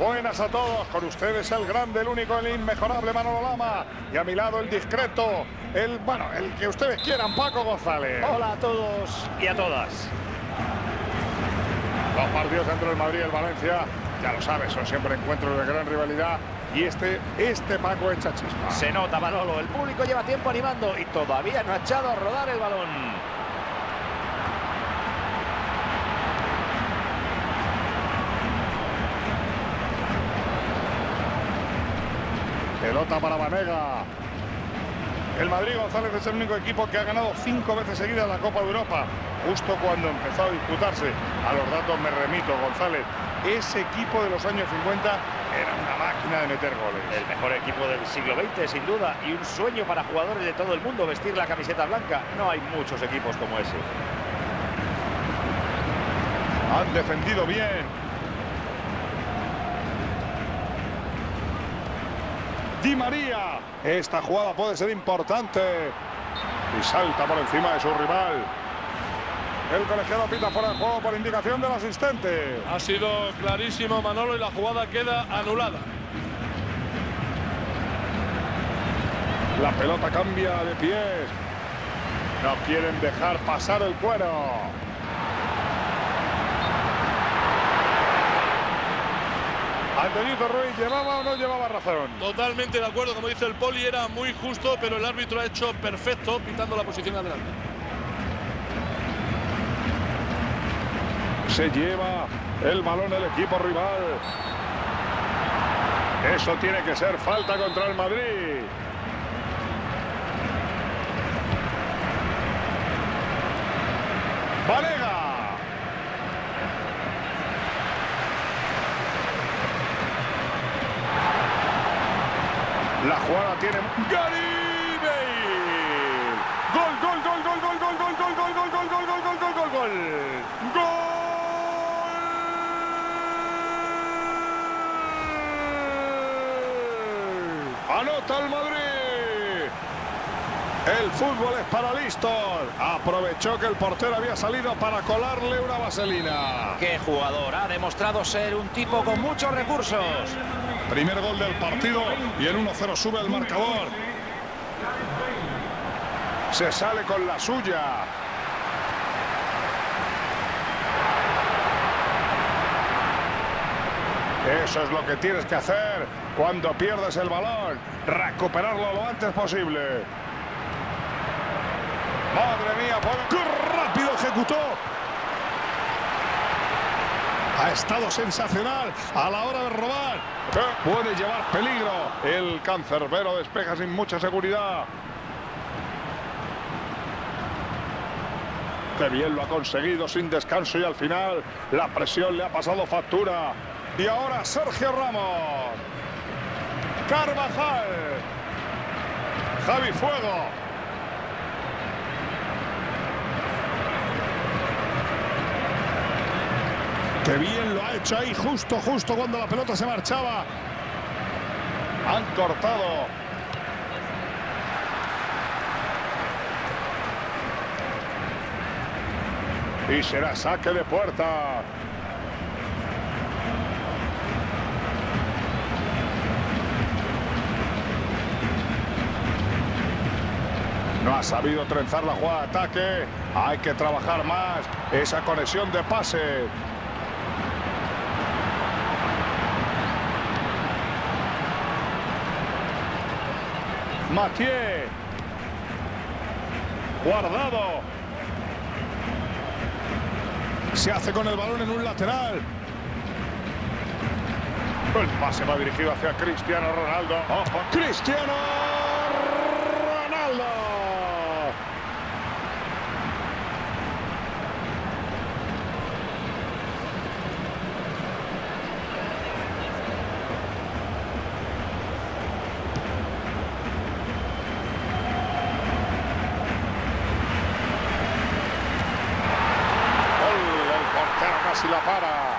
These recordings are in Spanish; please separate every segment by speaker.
Speaker 1: Buenas a todos, con ustedes el grande, el único, el inmejorable Manolo Lama. Y a mi lado el discreto, el que ustedes quieran, Paco González.
Speaker 2: Hola a todos y a todas.
Speaker 1: Los partidos entre el Madrid y el Valencia, ya lo sabes, son siempre encuentros de gran rivalidad. Y este Paco echa chispa.
Speaker 2: Se nota, Manolo, el público lleva tiempo animando y todavía no ha echado a rodar el balón.
Speaker 1: Pelota para Banega. El Madrid, González, es el único equipo que ha ganado 5 veces seguidas la Copa de Europa. Justo cuando empezó a disputarse. A los datos me remito, González. Ese equipo de los años 50 era una máquina de meter goles.
Speaker 2: El mejor equipo del siglo XX, sin duda. Y un sueño para jugadores de todo el mundo vestir la camiseta blanca. No hay muchos equipos como ese.
Speaker 1: Han defendido bien. Di María. Esta jugada puede ser importante. Y salta por encima de su rival. El colegiado pita fuera de juego por indicación del asistente.
Speaker 3: Ha sido clarísimo, Manolo, y la jugada queda anulada.
Speaker 1: La pelota cambia de pies. No quieren dejar pasar el cuero. Antonio Ruiz, ¿llevaba o no llevaba razón?
Speaker 3: Totalmente de acuerdo, como dice el Poli, era muy justo, pero el árbitro ha hecho perfecto pitando la posición adelante.
Speaker 1: Se lleva el balón el equipo rival. Eso tiene que ser falta contra el Madrid. Banega. La jugada tiene Gary Bale. Gol, gol, gol, gol, gol, gol, gol, gol, gol, gol, gol, gol, gol, gol, gol, gol, gol. Gol. Anota el Madrid. El fútbol es para listos. Aprovechó que el portero había salido para colarle una vaselina.
Speaker 2: ¡Qué jugador! Ha demostrado ser un tipo con muchos recursos.
Speaker 1: Primer gol del partido y el 1-0 sube el marcador. Se sale con la suya. Eso es lo que tienes que hacer cuando pierdes el balón. Recuperarlo lo antes posible. Madre mía, ¡qué rápido ejecutó! Ha estado sensacional a la hora de robar. Puede llevar peligro. El cancerbero despeja sin mucha seguridad. Qué bien lo ha conseguido sin descanso y al final la presión le ha pasado factura. Y ahora Sergio Ramos. Carvajal. Javi Fuego. Qué bien lo ha hecho ahí, justo cuando la pelota se marchaba. Han cortado. Y será saque de puerta. No ha sabido trenzar la jugada de ataque. Hay que trabajar más esa conexión de pase. Mathieu. Guardado. Se hace con el balón en un lateral. El pase va dirigido hacia Cristiano Ronaldo. ¡Ojo! ¡Cristiano Ronaldo! Casi la para.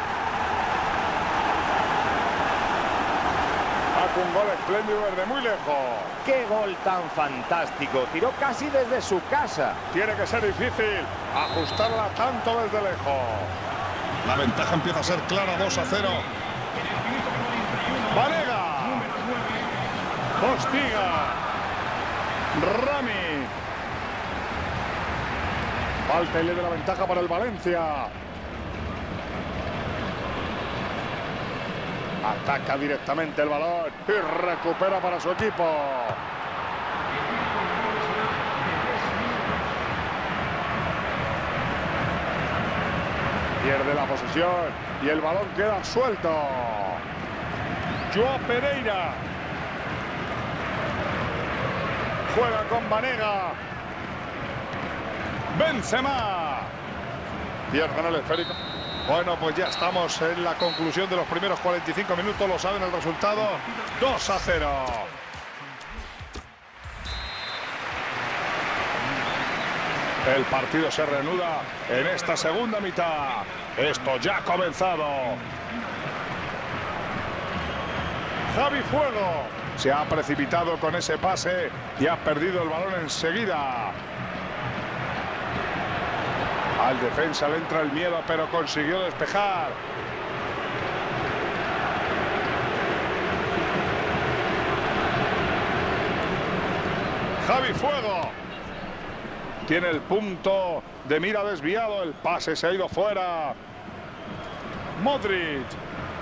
Speaker 1: Un gol espléndido desde muy lejos.
Speaker 2: ¡Qué gol tan fantástico! Tiró casi desde su casa.
Speaker 1: Tiene que ser difícil ajustarla tanto desde lejos. La ventaja empieza a ser clara, 2-0. Postiga. Rami. Falta y le da la ventaja para el Valencia. Ataca directamente el balón y recupera para su equipo. Pierde la posesión y el balón queda suelto. Joao Pereira. Juega con Banega. Benzema. Pierden el esférico. Bueno, pues ya estamos en la conclusión de los primeros 45 minutos. Lo saben el resultado. 2-0. El partido se reanuda en esta segunda mitad. Esto ya ha comenzado. Javi Fuego se ha precipitado con ese pase y ha perdido el balón enseguida. Al defensa le entra el miedo, pero consiguió despejar. Javi Fuego. Tiene el punto de mira desviado. El pase se ha ido fuera. Modric.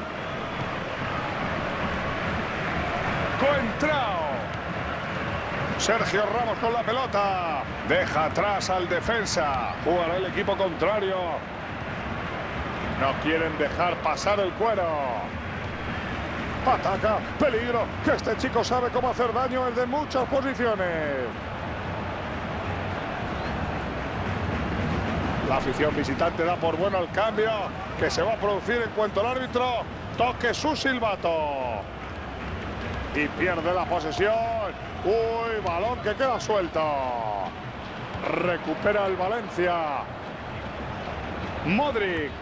Speaker 1: Coentrao. Sergio Ramos con la pelota. Deja atrás al defensa. Jugará el equipo contrario. No quieren dejar pasar el cuero. Ataca. Peligro. Que este chico sabe cómo hacer daño desde muchas posiciones. La afición visitante da por bueno el cambio que se va a producir en cuanto el árbitro toque su silbato. Y pierde la posesión. Uy, balón que queda suelto. Recupera el Valencia. Modric.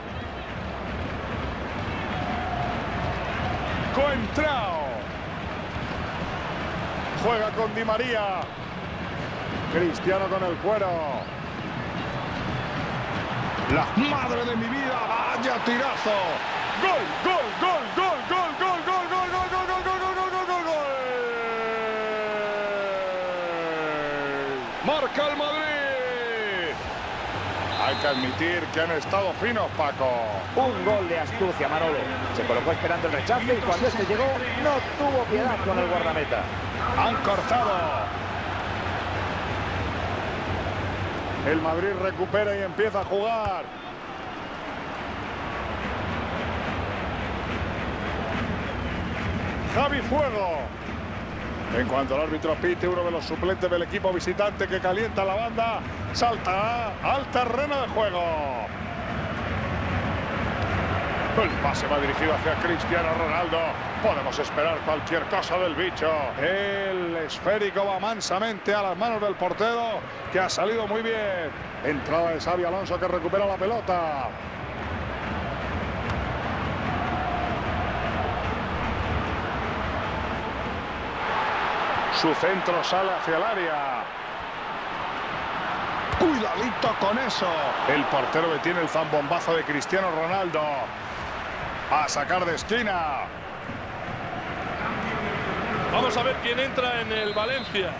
Speaker 1: Coentrao. Juega con Di María. Cristiano con el cuero. La madre de mi vida. Vaya tirazo. Gol, gol, gol, gol, gol, gol, gol, gol, gol, gol, gol, gol, gol, gol, gol, gol. Marca el Madrid. Hay que admitir que han estado finos, Paco.
Speaker 2: Un gol de astucia, Manolo. Se colocó esperando el rechace y cuando este llegó no tuvo piedad con el guardameta.
Speaker 1: Han cortado. El Madrid recupera y empieza a jugar. Javi Fuego. En cuanto el árbitro pite, uno de los suplentes del equipo visitante que calienta la banda, salta al terreno de juego. El pase va dirigido hacia Cristiano Ronaldo. Podemos esperar cualquier cosa del bicho. El esférico va mansamente a las manos del portero, que ha salido muy bien. Entrada de Xabi Alonso, que recupera la pelota. Su centro sale hacia el área. Cuidadito con eso. El portero detiene el zambombazo de Cristiano Ronaldo. A sacar de esquina.
Speaker 3: Vamos a ver quién entra en el Valencia.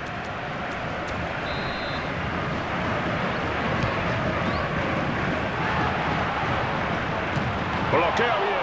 Speaker 1: Bloquea bien.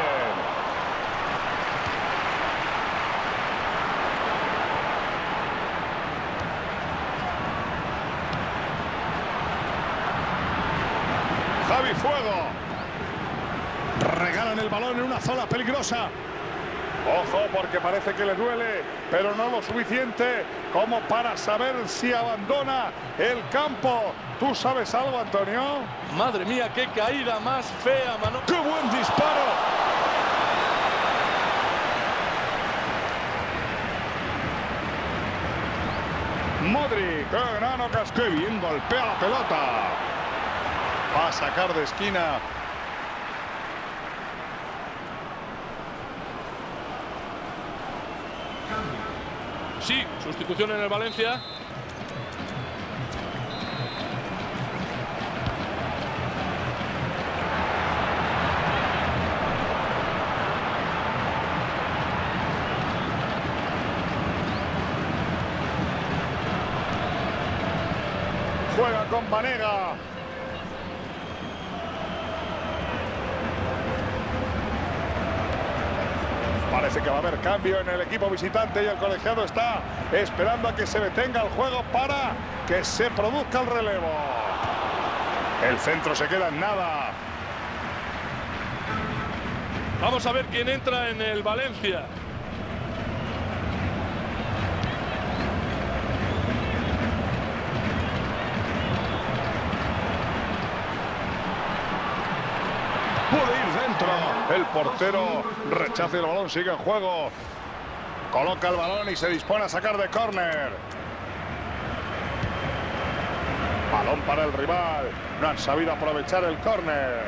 Speaker 1: Javi Fuego. Regalan el balón en una zona peligrosa. Ojo, porque parece que le duele, pero no lo suficiente como para saber si abandona el campo. ¿Tú sabes algo, Antonio?
Speaker 3: Madre mía, qué caída más fea, Manolo.
Speaker 1: ¡Qué buen disparo! Modric, qué gran ocasión. ¡Qué bien golpea la pelota! Va a sacar de esquina.
Speaker 3: Sí, sustitución en el Valencia.
Speaker 1: Juega con Banega. Parece que va a haber cambio en el equipo visitante y el colegiado está esperando a que se detenga el juego para que se produzca el relevo. El centro se queda en nada.
Speaker 3: Vamos a ver quién entra en el Valencia.
Speaker 1: Puede ir dentro. El portero rechaza el balón, sigue en juego. Coloca el balón y se dispone a sacar de córner. Balón para el rival. No han sabido aprovechar el córner.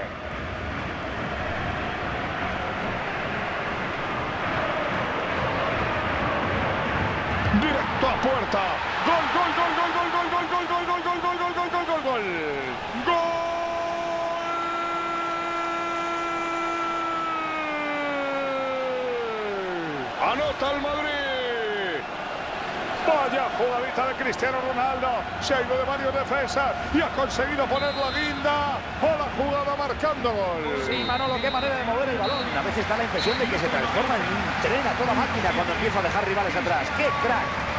Speaker 1: Directo a puerta. Gol, gol, gol, gol, gol, gol, gol, gol, gol, gol, gol, gol, gol, gol, gol, gol. ¡Gol! Anota el Madrid. Vaya jugadita de Cristiano Ronaldo. Se ha ido de varios defensas y ha conseguido poner la guinda a la jugada marcando gol.
Speaker 2: Sí, Manolo, qué manera de mover el balón. A veces da la impresión de que se transforma en un tren a toda máquina cuando empieza a dejar rivales atrás. ¡Qué crack!